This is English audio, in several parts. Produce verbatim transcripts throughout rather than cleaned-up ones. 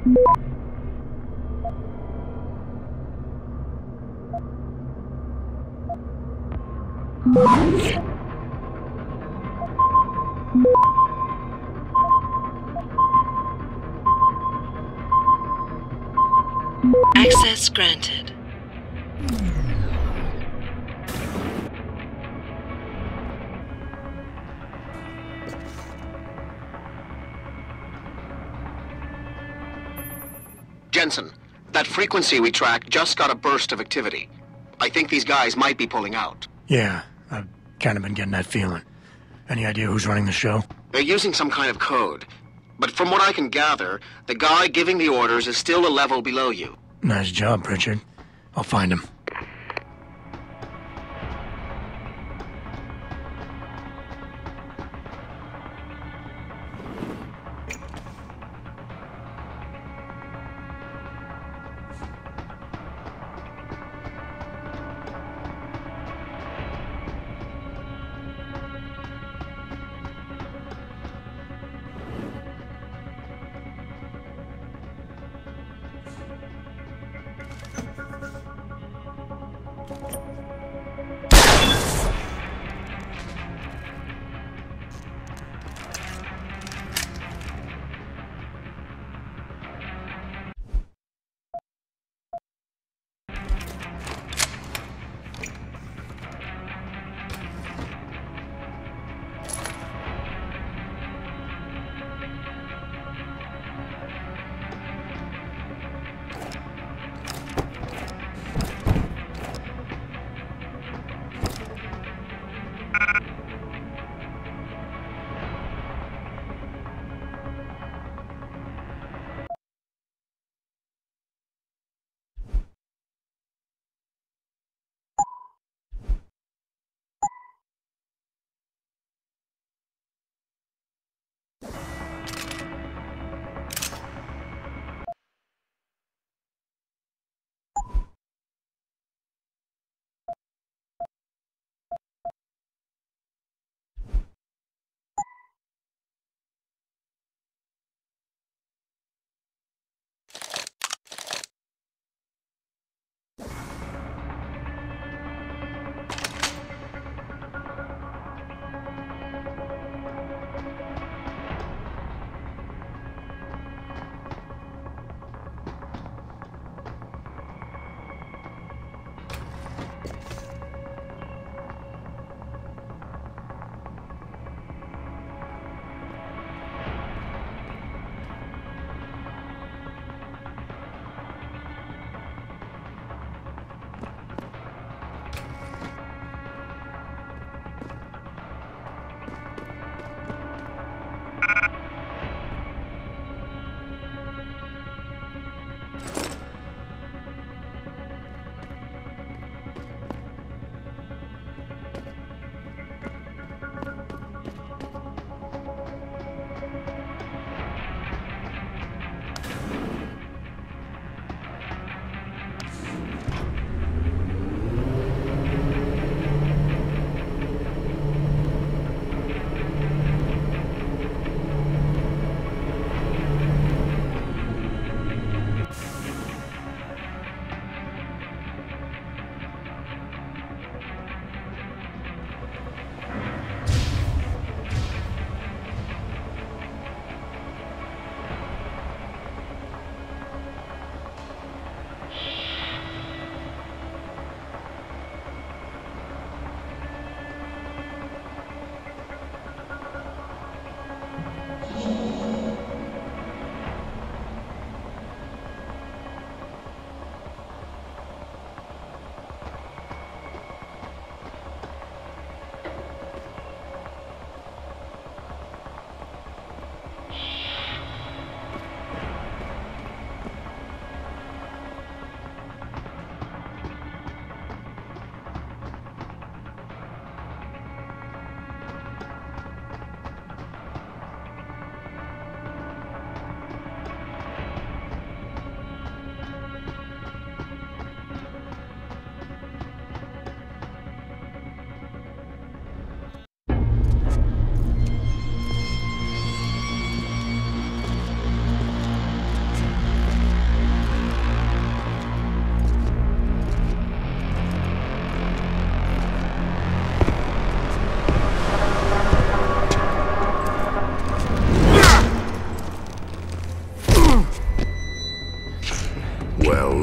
Access granted. Jensen, that frequency we tracked just got a burst of activity. I think these guys might be pulling out. Yeah, I've kind of been getting that feeling. Any idea who's running the show? They're using some kind of code. But from what I can gather, the guy giving the orders is still a level below you. Nice job, Pritchard. I'll find him.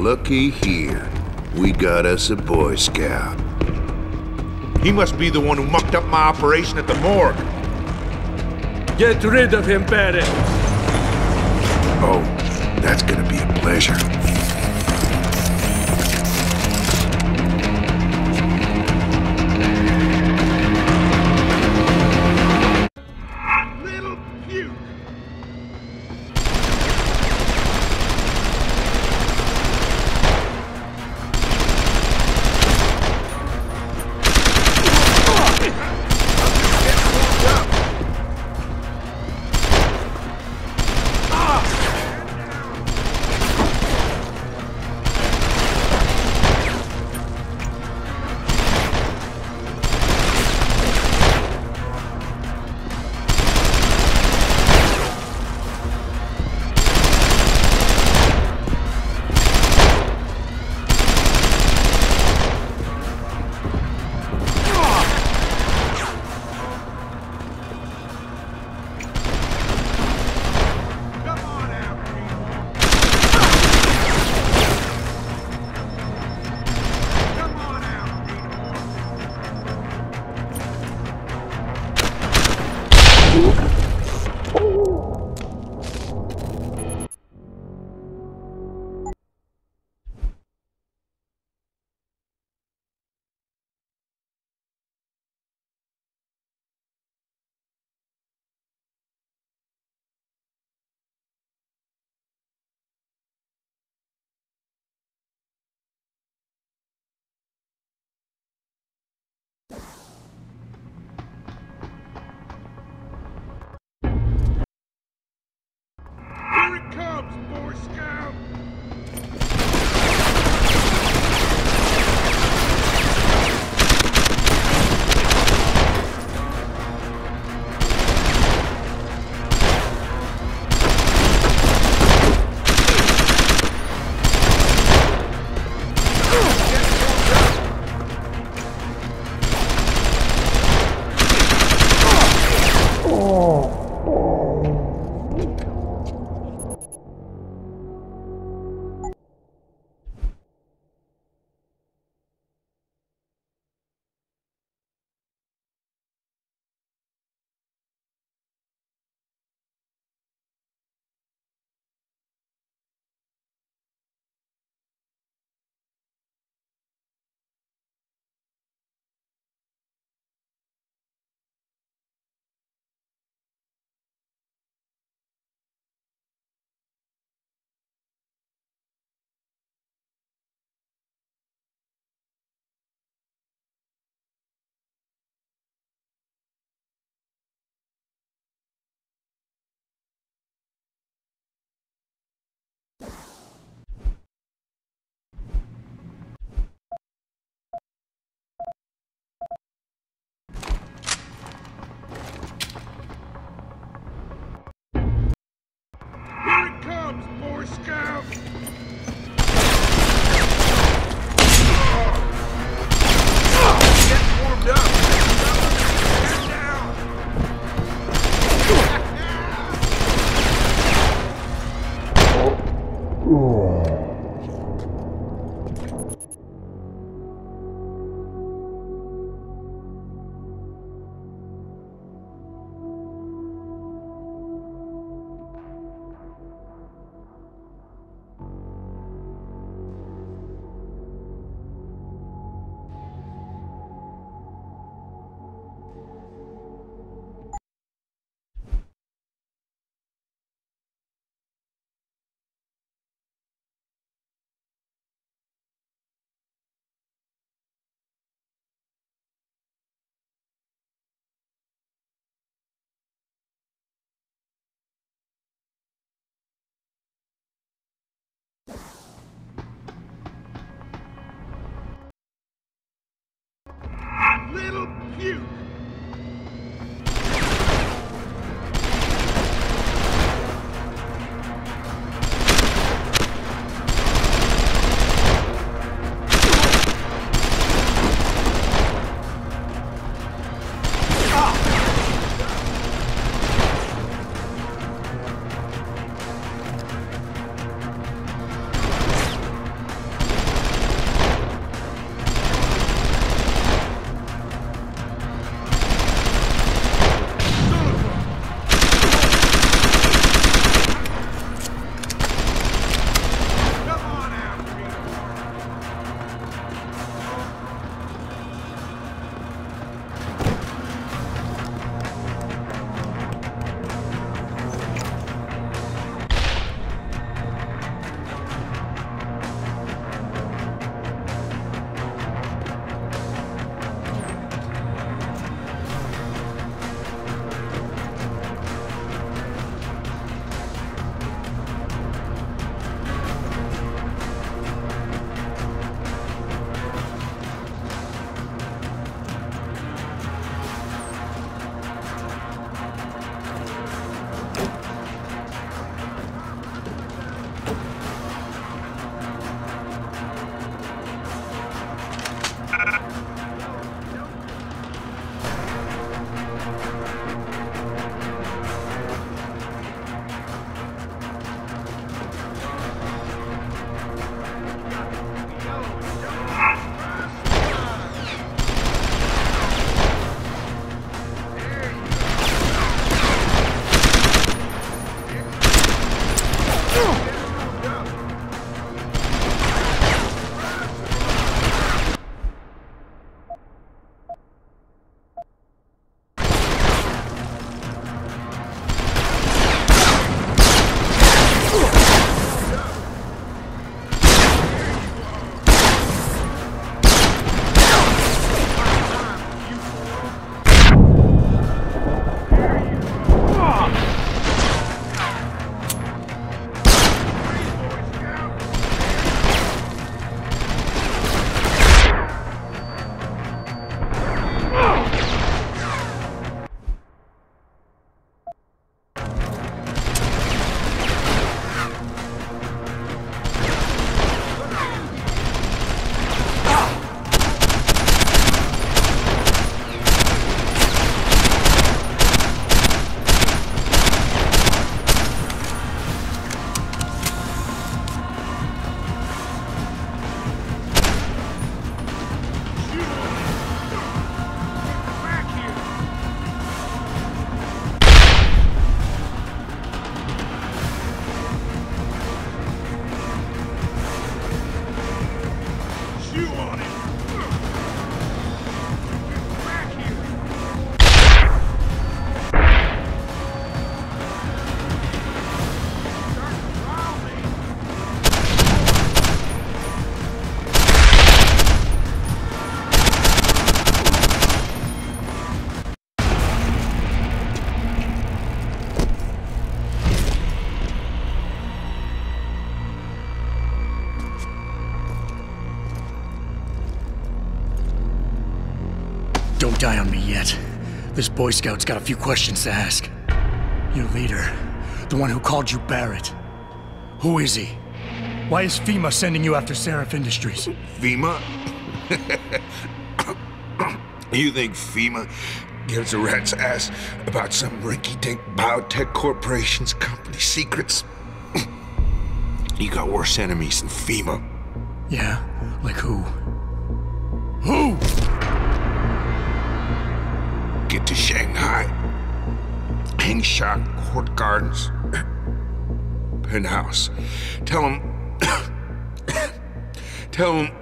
looky here. We got us a Boy Scout. He must be the one who mucked up my operation at the morgue. Get rid of him, Barrett. Oh, that's gonna be a pleasure. Little puke! Here it comes, Boy Scout! Here it comes, Boy Scout! Get warmed up! Get down! Little puke! die on me yet. This Boy Scout's got a few questions to ask. Your leader, the one who called you Barrett. Who is he? Why is FEMA sending you after Seraph Industries? FEMA? You think FEMA gives a rat's ass about some rinky-dink biotech corporation's company secrets? You got worse enemies than FEMA. Yeah? Like who? Who? Get to Shanghai. Hangshot Court Gardens. Penthouse. Tell him... Tell him...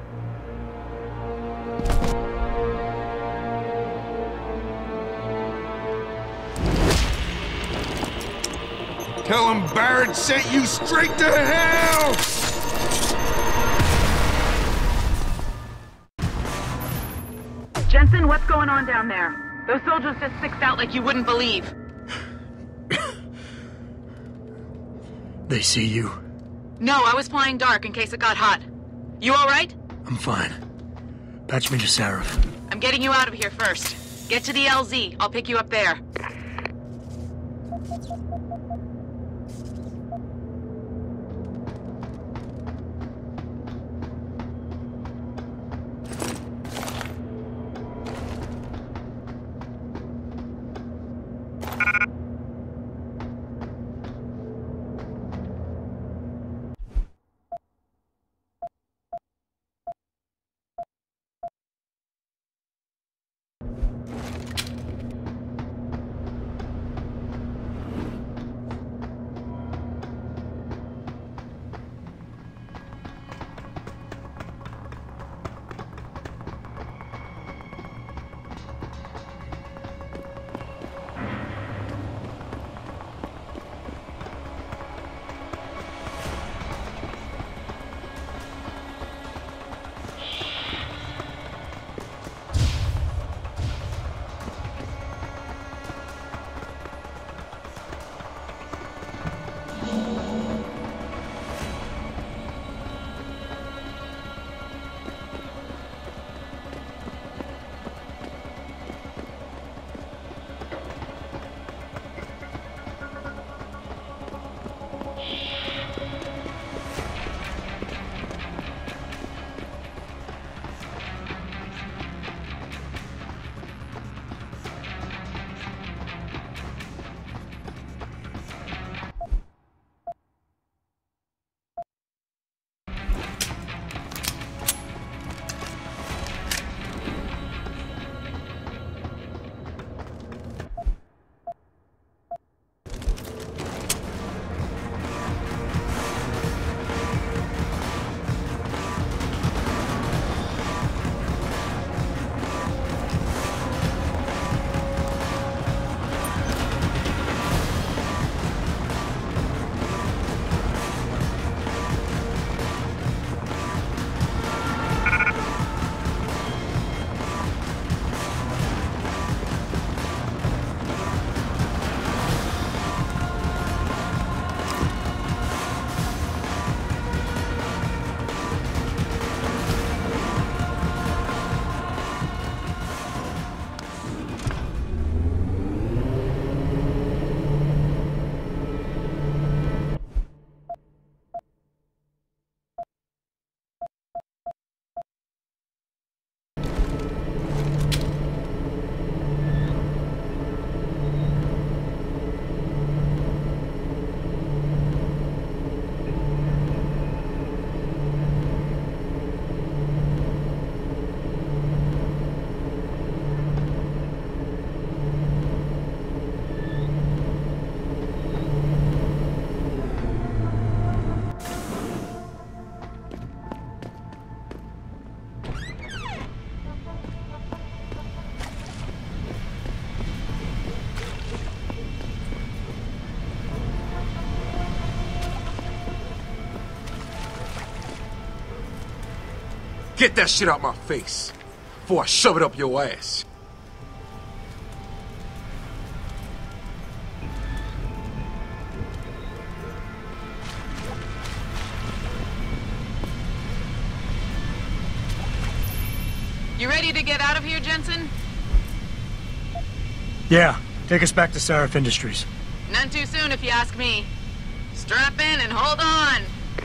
Tell him Barrett sent you straight to hell! Jensen, what's going on down there? Those soldiers just sixed out like you wouldn't believe. They see you? No, I was flying dark in case it got hot. You alright? I'm fine. Patch me to Seraph. I'm getting you out of here first. Get to the L Z. I'll pick you up there. Get that shit out my face before I shove it up your ass. You ready to get out of here, Jensen? Yeah, take us back to Seraph Industries. None too soon if you ask me. Strap in and hold on.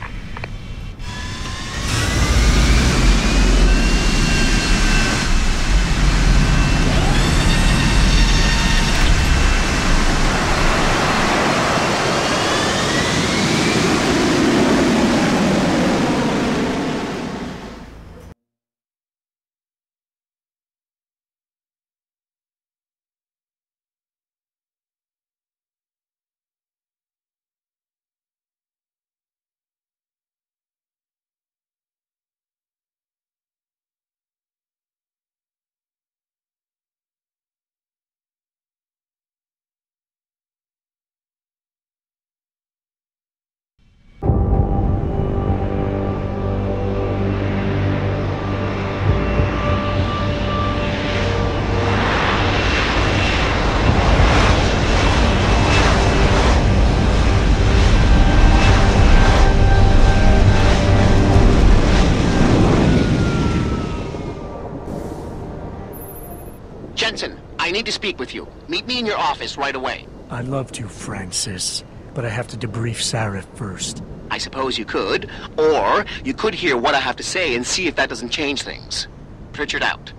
Jensen, I need to speak with you. Meet me in your office right away. I'd love to, Francis, but I have to debrief Seraph first. I suppose you could, or you could hear what I have to say and see if that doesn't change things. Pritchard out.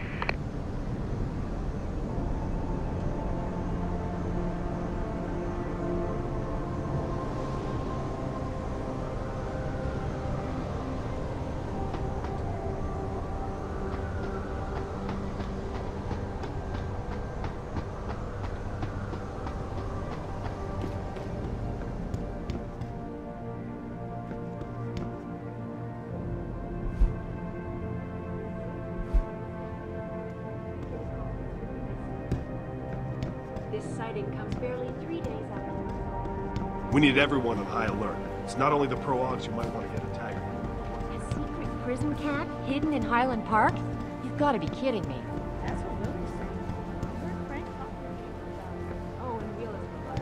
This sighting comes barely three days after. We need everyone on high alert. It's not only the pro-augs you might want to get a tag. A secret prison camp hidden in Highland Park? You've got to be kidding me. That's what Lily's saying. I heard Frank talking to people about it. Oh, and real as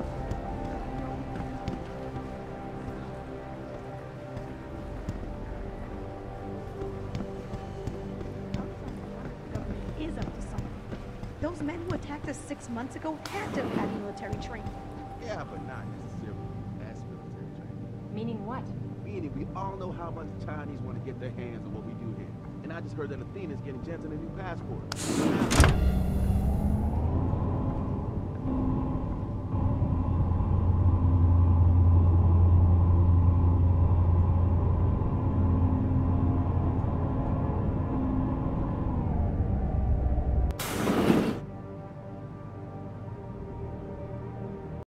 The government is up to something. Those men who attacked us six months ago had to have had military training. Yeah, but not necessarily as military training. Meaning what? Meaning we all know how much Chinese want to get their hands on what we do here. And I just heard that Athena's getting Jensen a new passport.